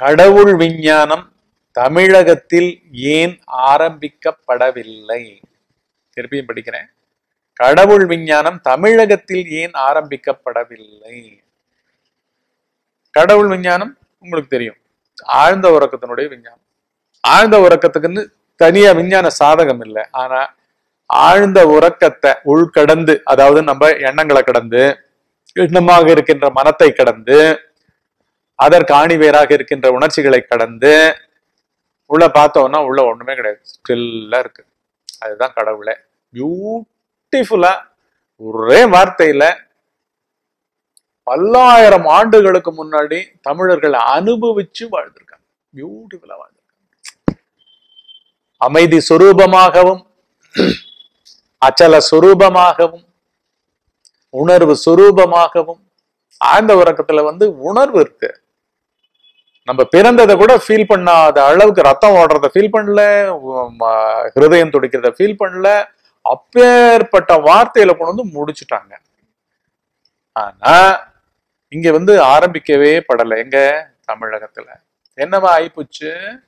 கடவுள் விஞ்ஞானம் தமிழகத்தில் ஏன் ஆரம்பிக்கப்படவில்லை? திருப்பியும் படிக்கிறேன். கடவுள் விஞ்ஞானம் தமிழகத்தில் ஏன் ஆரம்பிக்கப்படவில்லை? கடவுள் விஞ்ஞானம் உங்களுக்கு தெரியும், ஆழ்ந்த உறக்கத்தினுடைய விஞ்ஞானம். ஆழ்ந்த உறக்கத்துக்குன்னு தனியா விஞ்ஞான சாதகம் இல்லை. ஆனா ஆழ்ந்த உறக்கத்தை உள்கடந்து, அதாவது நம்ம எண்ணங்களை கடந்து, எண்ணமாக இருக்கின்ற மனத்தை கடந்து, அதற்கு ஆணிவேராக இருக்கின்ற உணர்ச்சிகளை கடந்து உள்ள பார்த்தோம்னா உள்ள ஒண்ணுமே கிடையாது, ஸ்டில்லா இருக்கு. அதுதான் கடவுளே. பியூட்டிஃபுல்லா ஒரே வார்த்தையில பல்லாயிரம் ஆண்டுகளுக்கு முன்னாடி தமிழர்கள் அனுபவிச்சு வாழ்ந்திருக்காங்க. பியூட்டிஃபுல்லா வாழ்ந்திருக்காங்க. அமைதி சொரூபமாகவும், அச்சல சொரூபமாகவும், உணர்வு சொரூபமாகவும். ஆழ்ந்த உறக்கத்துல உணர்வு இருக்கு. நம்ம பிறந்ததை கூட ஃபீல் பண்ணாத அளவுக்கு, ரத்தம் ஓடுறத ஃபீல் பண்ணல, ஹிருதயம் துடிக்கிறத ஃபீல் பண்ணல. அப்பேற்பட்ட வார்த்தையில கொண்டு முடிச்சுட்டாங்க. ஆனா இங்க ஆரம்பிக்கவே படலை. எங்க தமிழகத்துல என்னவா ஆயிப்போச்சு?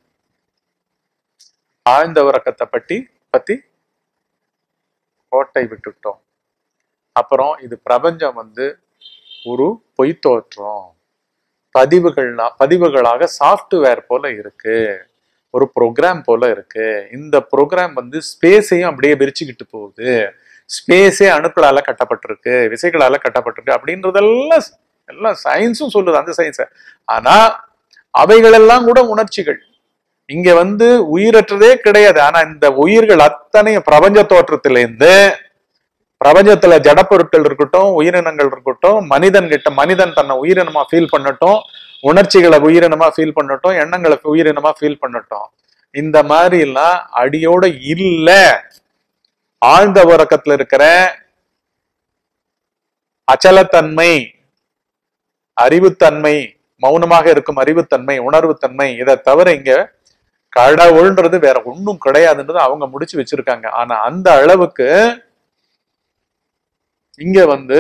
ஆழ்ந்த உறக்கத்தை பத்தி கோட்டை விட்டுட்டோம். அப்புறம் இது பிரபஞ்சம் ஒரு பொய் தோற்றம், பதிவுகளாக சாஃப்ட்வேர் போல இருக்கு, ஒரு ப்ரோக்ராம் போல இருக்கு. இந்த ப்ரோக்ராம் ஸ்பேஸையும் அப்படியே விரிச்சுக்கிட்டு போகுது. ஸ்பேஸே அணுக்களால கட்டப்பட்டிருக்கு, விசைகளால கட்டப்பட்டிருக்கு அப்படின்றதெல்லாம் எல்லாம் சயின்ஸும் சொல்லுது, அந்த சயின்ஸை. ஆனா அவைகளெல்லாம் கூட உணர்ச்சிகள். இங்க உயிரற்றதே கிடையாது. ஆனா இந்த உயிர்கள் அத்தனையும் பிரபஞ்ச தோற்றத்திலிருந்து, பிரபஞ்சத்துல ஜடப்பொருட்கள் இருக்கட்டும், உயிரினங்கள் இருக்கட்டும், மனிதன் தன்னை உயிரினமா ஃபீல் பண்ணட்டும், உணர்ச்சிகளை உயிரினமா ஃபீல் பண்ணட்டும், எண்ணங்களை உயிரினமா ஃபீல் பண்ணட்டும், இந்த மாதிரி எல்லாம் அடியோட இல்ல. ஆழ்ந்த உறக்கத்துல இருக்கிற அச்சலத்தன்மை, அறிவுத்தன்மை, மௌனமாக இருக்கும் அறிவுத்தன்மை, உணர்வுத்தன்மை, இதை தவிர இங்க கடவுள்ன்றது வேற ஒன்றும் கிடையாதுன்றது அவங்க முடிச்சு வச்சிருக்காங்க. ஆனா அந்த அளவுக்கு இங்க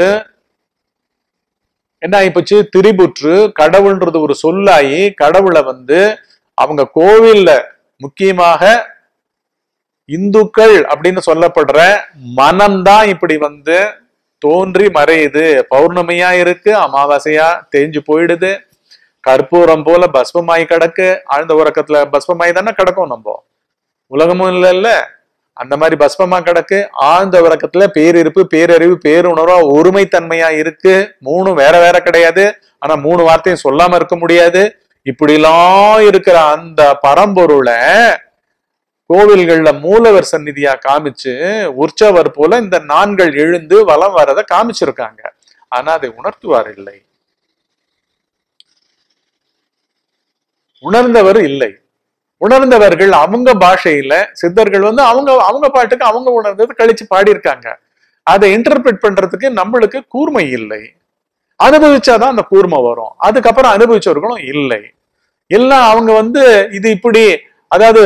என்ன ஆயிப்போச்சு? திரிபுற்று கடவுள்ன்றது ஒரு சொல்லாயி, கடவுளை அவங்க கோவில்ல, முக்கியமாக இந்துக்கள் அப்படின்னு சொல்லப்படுற மனம்தான் இப்படி தோன்றி மறையுது. பௌர்ணமியா இருக்கு, அமாவாசையா தேஞ்சு போயிடுது, கற்பூரம் போல பஸ்பமாய் கிடக்கு. ஆழ்ந்த உறக்கத்துல பஸ்பமாய் தானே கிடக்கும். நம்ம உலகமும் இல்ல, அந்த மாதிரி பஸ்பமா கிடக்கு. ஆழ்ந்த உறக்கத்துல பேரிருப்பு, பேரறிவு, பேருணர்வா ஒருமைத்தன்மையா இருக்கு. மூணும் வேற வேற கிடையாது. ஆனா மூணு வார்த்தையும் சொல்லாம இருக்க முடியாது. இப்படிலாம் இருக்கிற அந்த பரம்பொருளை கோவில்கள்ல மூலவர் சந்நிதியா காமிச்சு, உற்சவர் போல இந்த நான்கள் எழுந்து வலம் வரத காமிச்சிருக்காங்க. ஆனா அதை உணர்த்துவார் இல்லை, உணர்ந்தவர் இல்லை. உணர்ந்தவர்கள் அவங்க பாஷையில, சித்தர்கள் அவங்க பாட்டுக்கு அவங்க உணர்ந்தது கழிச்சு பாடியிருக்காங்க. அதை இன்டர்பிரட் பண்றதுக்கு நம்மளுக்கு கூர்மை இல்லை. அனுபவிச்சாதான் அந்த கூர்மை வரும். அதுக்கப்புறம் அனுபவிச்சவர்களும் இல்லை. எல்லாம் அவங்க இது இப்படி, அதாவது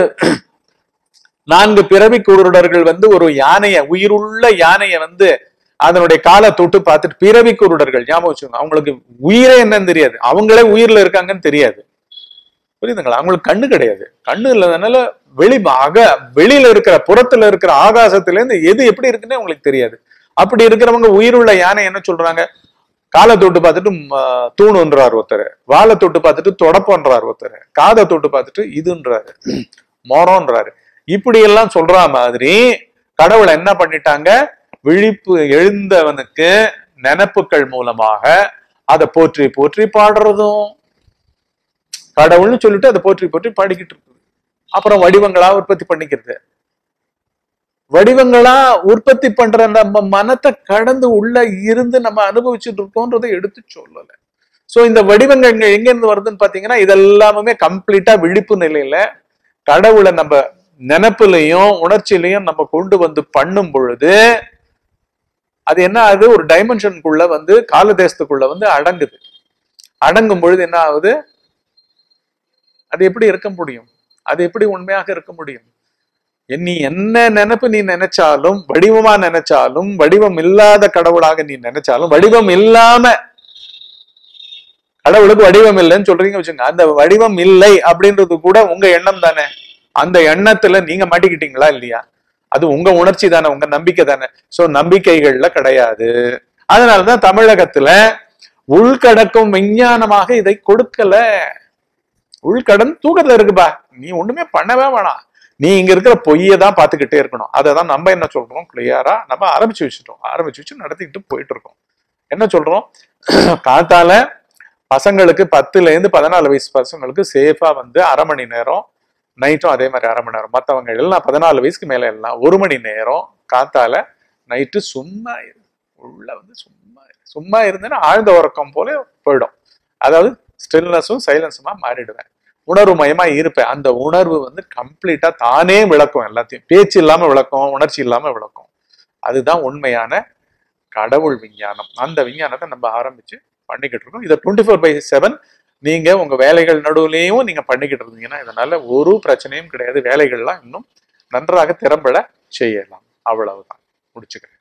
4 பிறவி குருடர்கள் ஒரு யானைய, உயிருள்ள யானைய அதனுடைய காலை தொட்டு பார்த்துட்டு, பிறவி குருடர்கள் ஞாபகம் வச்சுக்கோங்க. அவங்களுக்கு உயிரே என்னன்னு தெரியாது, அவங்களே உயிர்ல இருக்காங்கன்னு தெரியாது. புரியுதுங்களா? அவங்களுக்கு கண்ணு கிடையாது. கண்ணு இல்லாதனால வெளியில இருக்கிற, புறத்துல இருக்கிற ஆகாசத்துல இருந்து எது எப்படி இருக்குன்னு அவங்களுக்கு தெரியாது. அப்படி இருக்கிறவங்க உயிருள்ள யானை என்ன சொல்றாங்க? காலை தொட்டு பார்த்துட்டு தூணுன்றார் ஒருத்தர், வாழை தொட்டு பார்த்துட்டு தொடப்பன்றார் ஒருத்தர், காதை தொட்டு பார்த்துட்டு இதுன்றாரு, மோரம்ன்றாரு. இப்படி எல்லாம் சொல்ற மாதிரி கடவுளை என்ன பண்ணிட்டாங்க? விழிப்பு எழுந்தவனுக்கு நினைப்புகள் மூலமாக அதை போற்றி போற்றி பாடுறதும், கடவுள்னு சொல்லிட்டு அதை போற்றி போற்றி பாடிக்கிட்டு இருக்குது. அப்புறம் வடிவங்களா உற்பத்தி பண்ணிக்கிறது. வடிவங்களா உற்பத்தி பண்ற நம்ம மனத்தை கடந்து உள்ள இருந்து நம்ம அனுபவிச்சுட்டு இருக்கோன்றதை எடுத்து சொல்லல. சோ இந்த வடிவங்கள் எங்க இருந்து வருதுன்னு பாத்தீங்கன்னா, இதெல்லாமே கம்ப்ளீட்டா விழிப்பு நிலையில கடவுளை நம்ம நினைப்புலையும் உணர்ச்சியிலையும் நம்ம கொண்டு பண்ணும் பொழுது அது என்ன ஆகுது? ஒரு டைமென்ஷனுக்குள்ள கால தேசத்துக்குள்ள அடங்குது. அடங்கும் பொழுது என்ன ஆகுது? அது எப்படி இருக்க முடியும்? அது எப்படி உண்மையாக இருக்க முடியும்? நீ என்ன நினைப்பு நீ நினைச்சாலும், வடிவமா நினைச்சாலும், வடிவம் இல்லாத கடவுளாக நீ நினைச்சாலும், வடிவம் இல்லாம கடவுளுக்கு வடிவம் இல்லைன்னு சொல்றீங்க வச்சுங்க, அந்த வடிவம் இல்லை அப்படின்றது கூட உங்க எண்ணம் தானே. அந்த எண்ணத்துல நீங்க மாட்டிக்கிட்டீங்களா இல்லையா? அது உங்க உணர்ச்சி தானே, உங்க நம்பிக்கை தானே. சோ நம்பிக்கைகள்ல கிடையாது. அதனாலதான் தமிழகத்துல உள்கடக்கும் விஞ்ஞானமாக இதை கொடுக்கல. உள்கடன் தூக்கத்துல இருக்குப்பா, நீ ஒண்ணுமே பண்ணவே வேணாம், நீ இங்க இருக்கிற பொய்யை தான் பார்த்துக்கிட்டே இருக்கணும். அதை தான் நம்ம என்ன சொல்றோம், கிளியரா நம்ம ஆரம்பிச்சு வச்சு நடத்திக்கிட்டு போயிட்டு இருக்கோம். என்ன சொல்றோம், காத்தால பசங்களுக்கு 10ல இருந்து 14 வயசு பசங்களுக்கு சேஃபா வந்து 1/2 மணி நேரம், நைட்டும் அதே மாதிரி 1/2 மணி நேரம். மற்றவங்க எல்லாம் 14 வயசுக்கு மேல எல்லாம் 1 மணி நேரம் காத்தால நைட்டு சும்மா உள்ள வந்து சும்மா இருந்தேன்னா ஆழ்ந்த உறக்கம் போல போயிடும். அதாவது ஸ்டில்னஸும் சைலன்ஸுமா மாறிடுவேன், உணர்வு மயமா இருப்பேன். அந்த உணர்வு வந்து கம்ப்ளீட்டா தானே விளக்கும், எல்லாத்தையும் பேச்சு இல்லாம விளக்கும், உணர்ச்சி இல்லாம விளக்கும். அதுதான் உண்மையான கடவுள் விஞ்ஞானம். அந்த விஞ்ஞானத்தை நம்ம ஆரம்பிச்சு பண்ணிக்கிட்டு இருக்கோம். இதை 24/7 நீங்க உங்க வேலைகள் நடுவுலையும் நீங்க பண்ணிக்கிட்டு இருந்தீங்கன்னா இதனால ஒரு பிரச்சனையும் கிடையாது. வேலைகள்லாம் இன்னும் நன்றாக திறம்பட செய்யலாம். அவ்வளவுதான், முடிச்சுக்கிறேன்.